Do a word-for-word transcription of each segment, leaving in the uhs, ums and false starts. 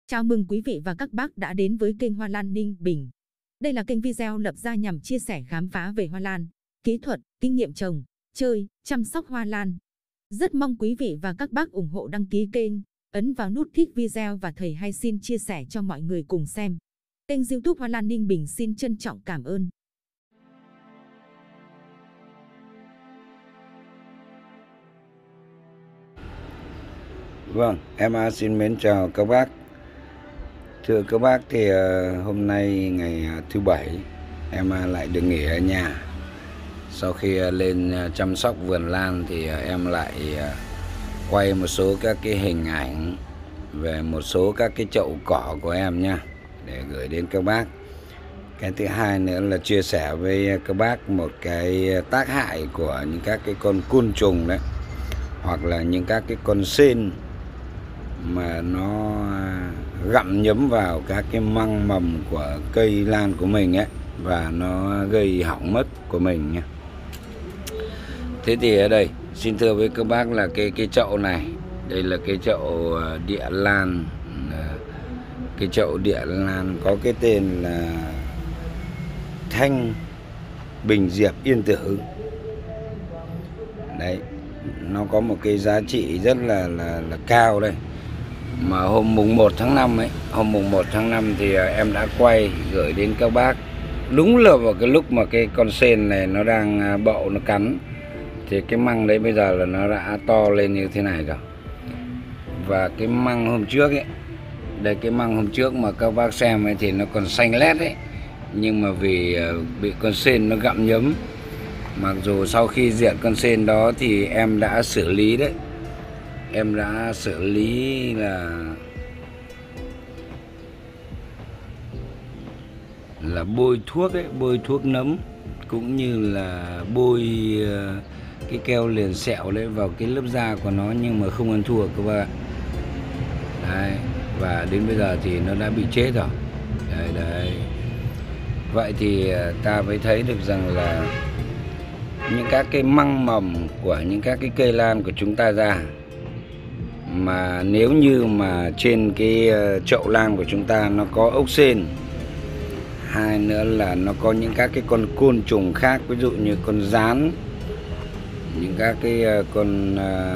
Chào mừng quý vị và các bác đã đến với kênh Hoa Lan Ninh Bình. Đây là kênh video lập ra nhằm chia sẻ khám phá về hoa lan, kỹ thuật, kinh nghiệm trồng, chơi, chăm sóc hoa lan. Rất mong quý vị và các bác ủng hộ đăng ký kênh, ấn vào nút thích video và thầy hay xin chia sẻ cho mọi người cùng xem. Kênh YouTube Hoa Lan Ninh Bình xin trân trọng cảm ơn. Vâng, em xin mến chào các bác. Thưa các bác, thì uh, hôm nay ngày thứ bảy em uh, lại được nghỉ ở nhà. Sau khi uh, lên uh, chăm sóc vườn lan thì uh, em lại uh, quay một số các cái hình ảnh về một số các cái chậu cỏ của em nha, để gửi đến các bác. Cái thứ hai nữa là chia sẻ với các bác một cái tác hại của những các cái con côn trùng đấy, hoặc là những các cái con sên mà nó gặm nhấm vào các cái măng mầm của cây lan của mình ấy, và nó gây hỏng mất của mình nhé. Thế thì ở đây xin thưa với các bác là cái cái chậu này, đây là cái chậu địa lan. Cái chậu địa lan có cái tên là Thanh Bình Diệp Yên Tử. Đấy, nó có một cái giá trị rất là là, là cao đây. Mà hôm mùng một tháng năm ấy, hôm mùng một tháng năm thì em đã quay gửi đến các bác. Đúng là vào cái lúc mà cái con sên này nó đang bậu, nó cắn, thì cái măng đấy bây giờ là nó đã to lên như thế này rồi. Và cái măng hôm trước ấy, đây cái măng hôm trước mà các bác xem ấy thì nó còn xanh lét ấy. Nhưng mà vì bị con sên nó gặm nhấm, mặc dù sau khi diệt con sên đó thì em đã xử lý đấy. Em đã xử lý là là bôi thuốc ấy, bôi thuốc nấm, cũng như là bôi cái keo liền sẹo đấy vào cái lớp da của nó, nhưng mà không ăn thua các bạn. Đấy, và đến bây giờ thì nó đã bị chết rồi. Đấy, đấy. Vậy thì ta mới thấy được rằng là những các cái măng mầm của những các cái cây lan của chúng ta ra, mà nếu như mà trên cái chậu lan của chúng ta nó có ốc sên, hai nữa là nó có những các cái con côn trùng khác, ví dụ như con gián, những các cái con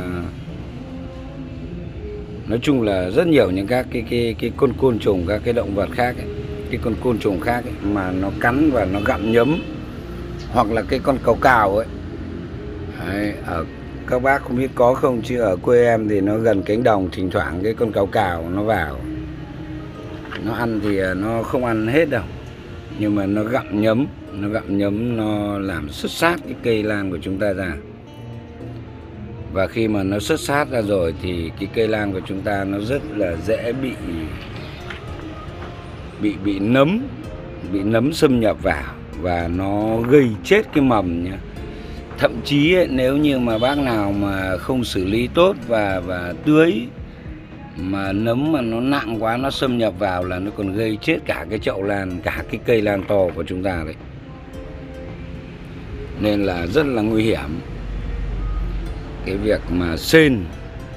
nói chung là rất nhiều những các cái cái cái con côn trùng, các cái động vật khác ấy, cái con côn trùng khác ấy, mà nó cắn và nó gặm nhấm, hoặc là cái con cào cào ấy. Đấy, ở các bác không biết có không, chứ ở quê em thì nó gần cánh đồng, thỉnh thoảng cái con cào cào nó vào, nó ăn thì nó không ăn hết đâu, nhưng mà nó gặm nhấm, nó gặm nhấm nó làm sứt sát cái cây lan của chúng ta ra. Và khi mà nó sứt sát ra rồi thì cái cây lan của chúng ta nó rất là dễ bị bị bị nấm, bị nấm xâm nhập vào, và nó gây chết cái mầm nhá. Thậm chí ấy, nếu như mà bác nào mà không xử lý tốt và và tưới, mà nấm mà nó nặng quá, nó xâm nhập vào là nó còn gây chết cả cái chậu lan, cả cái cây lan to của chúng ta đấy. Nên là rất là nguy hiểm cái việc mà sên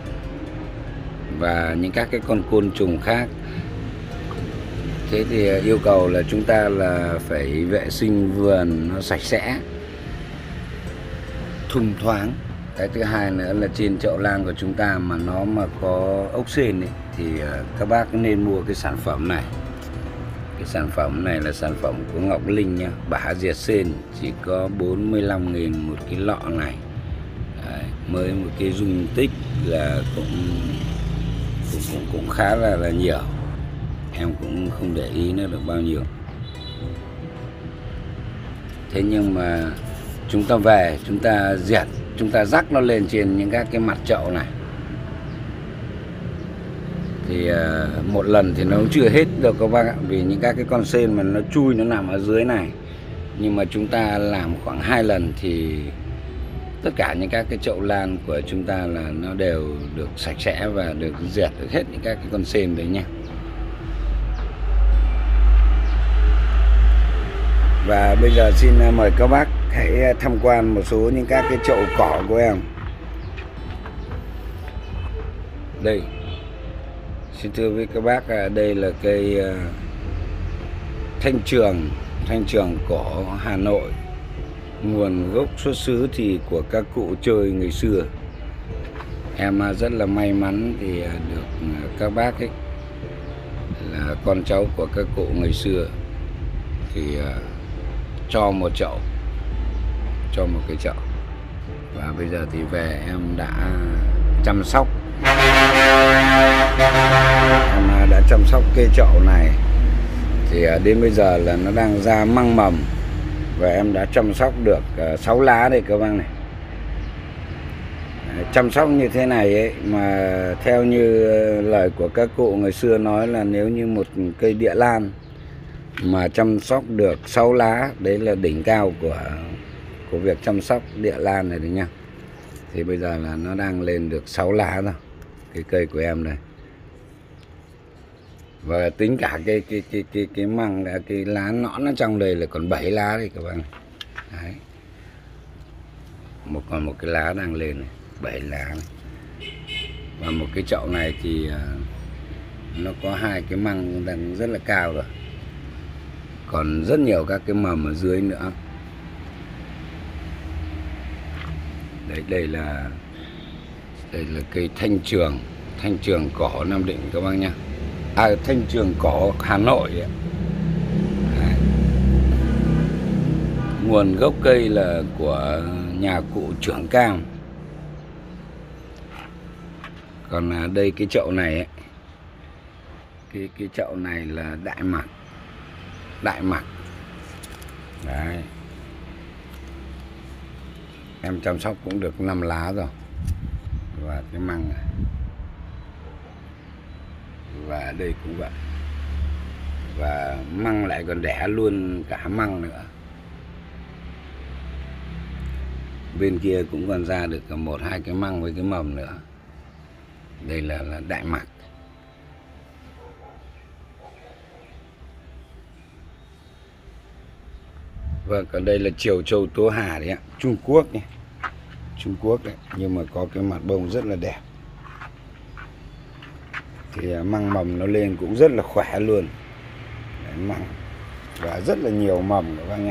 và những các cái con côn trùng khác. Thế thì yêu cầu là chúng ta là phải vệ sinh vườn nó sạch sẽ, thông thoáng. Cái thứ hai nữa là trên chậu lan của chúng ta mà nó mà có ốc sên ấy, thì các bác nên mua cái sản phẩm này. Cái sản phẩm này là sản phẩm của Ngọc Linh nhá, bả diệt sên, chỉ có bốn mươi lăm nghìn một cái lọ này. Đấy, mới một cái dung tích là cũng cũng cũng, cũng khá là là nhiều. Em cũng không để ý nữa được bao nhiêu. Thế nhưng mà chúng ta về, chúng ta diệt, chúng ta rắc nó lên trên những các cái mặt chậu này, thì uh, một lần thì nó cũng chưa hết đâu các bác ạ. Vì những các cái con sên mà nó chui, nó nằm ở dưới này. Nhưng mà chúng ta làm khoảng hai lần thì tất cả những các cái chậu lan của chúng ta là nó đều được sạch sẽ và được diệt được hết những các cái con sên đấy nha. Và bây giờ xin mời các bác hãy tham quan một số những các cái chậu cỏ của em. Đây, Xin thưa với các bác, đây là cây thanh trường, thanh trường cỏ Hà Nội. Nguồn gốc xuất xứ thì của các cụ chơi ngày xưa. Em rất là may mắn thì được các bác ấy là con cháu của các cụ ngày xưa thì cho một chậu, cho một cái chậu. Và bây giờ thì về em đã chăm sóc. Em đã chăm sóc cây chậu này thì đến bây giờ là nó đang ra măng mầm. Và em đã chăm sóc được sáu lá đây các bác này. Chăm sóc như thế này ấy, mà theo như lời của các cụ ngày xưa nói là nếu như một cây địa lan mà chăm sóc được sáu lá, đấy là đỉnh cao của của việc chăm sóc địa lan này đấy nha. Thì bây giờ là nó đang lên được sáu lá rồi, cái cây của em đây. Và tính cả cái cái cái cái cái măng, cái lá nõn ở trong đây là còn bảy lá đây các bạn. Đấy. Một còn một cái lá đang lên này, bảy lá này. Và một cái chậu này thì nó có hai cái măng đang rất là cao rồi. Còn rất nhiều các cái mầm ở dưới nữa. Đấy, đây là đây là cây thanh trường, thanh trường cỏ Nam Định các bác nhá. À, thanh trường cỏ Hà Nội ấy. Đấy. Nguồn gốc cây là của nhà cụ Trưởng Cam. Còn đây cái chậu này ấy, cái cái chậu này là đại mặc, đại mặc. Đấy. Em chăm sóc cũng được năm lá rồi. Và cái măng này. Và đây cũng vậy. Và măng lại còn đẻ luôn cả măng nữa. Bên kia cũng còn ra được một hai cái măng với cái mầm nữa. Đây là, là đại mặc. Vâng, còn đây là Triều Châu Tố Hà đấy ạ, Trung Quốc nhé. Trung Quốc đấy, nhưng mà có cái mặt bông rất là đẹp. Thì măng mầm nó lên cũng rất là khỏe luôn. Đấy, măng. Và rất là nhiều mầm các bác nhé.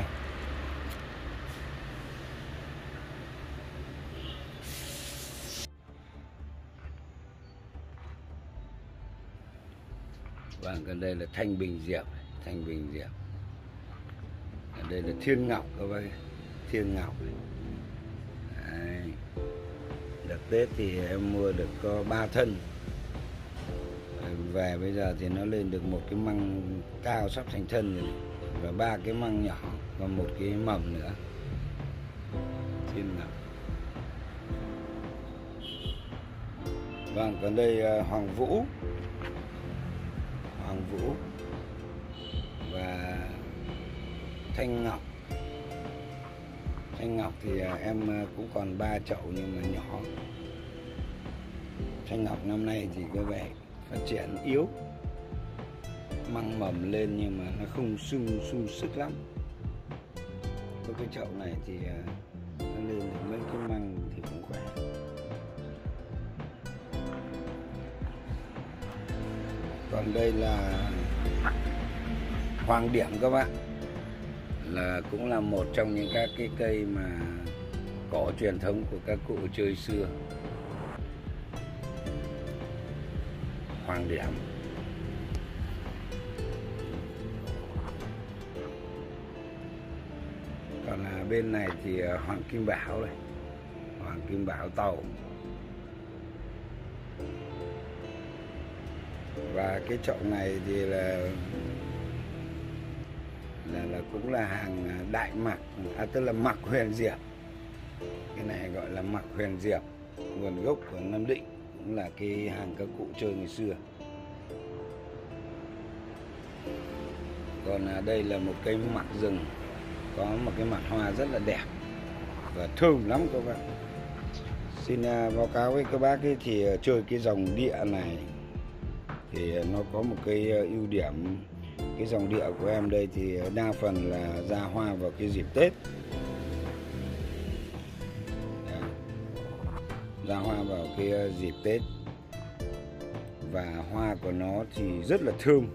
Vâng, còn đây là Thanh Bình Diệp, Thanh Bình Diệp. Đây là Thiên Ngọc các bác, Thiên Ngọc. Đấy. Đợt Tết thì em mua được có ba thân. Về bây giờ thì nó lên được một cái măng cao sắp thành thân rồi. Và ba cái măng nhỏ và một cái mầm nữa. Thiên Ngọc. Vâng, còn đây Hoàng Vũ. Hoàng Vũ. Và Thanh Ngọc. Thanh Ngọc thì em cũng còn ba chậu nhưng mà nhỏ. Thanh Ngọc năm nay thì có vẻ phát triển yếu. Măng mầm lên nhưng mà nó không sung sung sức lắm. Có cái chậu này thì nó lên được mấy cái măng thì cũng khỏe. Còn đây là Hoàng Điểm các bạn. Là cũng là một trong những các cái cây mà cỏ truyền thống của các cụ chơi xưa. Hoàng Điểm. Còn là bên này thì Hoàng Kim Bảo này, Hoàng Kim Bảo Tàu. Và cái chậu này thì là là, là cũng là hàng đại mặc, à, tức là mặc huyền diệp. Cái này gọi là mặc huyền diệp, nguồn gốc của Nam Định, cũng là cái hàng các cụ chơi ngày xưa. Còn à, đây là một cây mặc rừng, có một cái mặt hoa rất là đẹp và thơm lắm các bạn. Xin à, báo cáo với các bác ấy, thì uh, chơi cái dòng địa này thì uh, nó có một cái uh, ưu điểm. Cái dòng địa của em đây thì đa phần là ra hoa vào cái dịp Tết. Đấy. Ra hoa vào cái dịp Tết. và hoa của nó thì rất là thơm.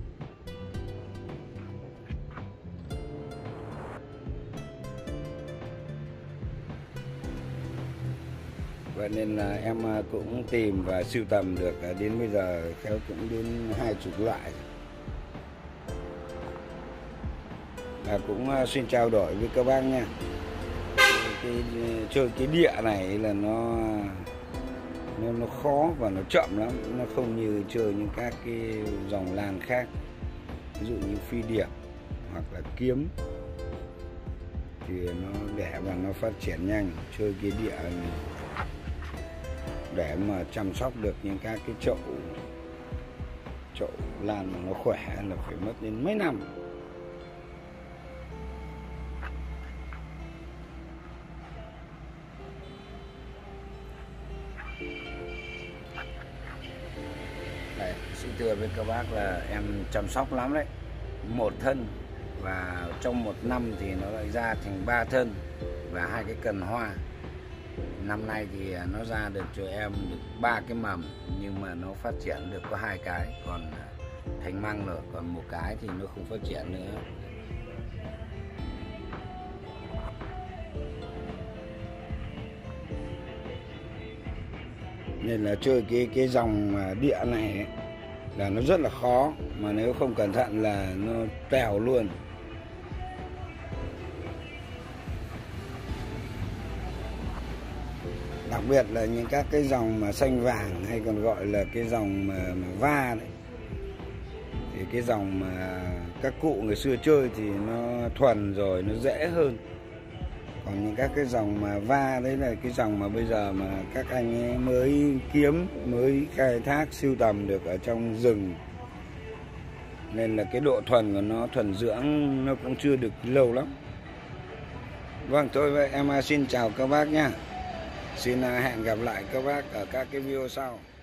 Vậy nên là em cũng tìm và sưu tầm được đến bây giờ khéo cũng đến hai chục loại. Và cũng xin trao đổi với các bác nha. Cái, chơi cái địa này là nó, nó nó khó và nó chậm lắm, nó không như chơi những các cái dòng lan khác, ví dụ như phi điệp hoặc là kiếm thì nó đẻ và nó phát triển nhanh. Chơi cái địa này để mà chăm sóc được những các cái chậu chậu lan mà nó khỏe là phải mất đến mấy năm. Đấy, xin thưa với các bác là em chăm sóc lắm đấy, một thân và trong một năm thì nó lại ra thành ba thân và hai cái cần hoa. Năm nay thì nó ra được cho em được ba cái mầm, nhưng mà nó phát triển được có hai cái, còn thành măng rồi, còn một cái thì nó không phát triển nữa. Nên là chơi cái cái dòng địa này ấy, là nó rất là khó, mà nếu không cẩn thận là nó tèo luôn. Đặc biệt là những các cái dòng mà xanh vàng hay còn gọi là cái dòng mà, mà va đấy, thì cái dòng mà các cụ ngày xưa chơi thì nó thuần rồi, nó dễ hơn. Còn những các cái dòng mà va đấy là cái dòng mà bây giờ mà các anh ấy mới kiếm, mới khai thác sưu tầm được ở trong rừng, nên là cái độ thuần của nó, thuần dưỡng nó cũng chưa được lâu lắm. Vâng, thôi vậy em xin chào các bác nha. Xin hẹn gặp lại các bác ở các cái video sau.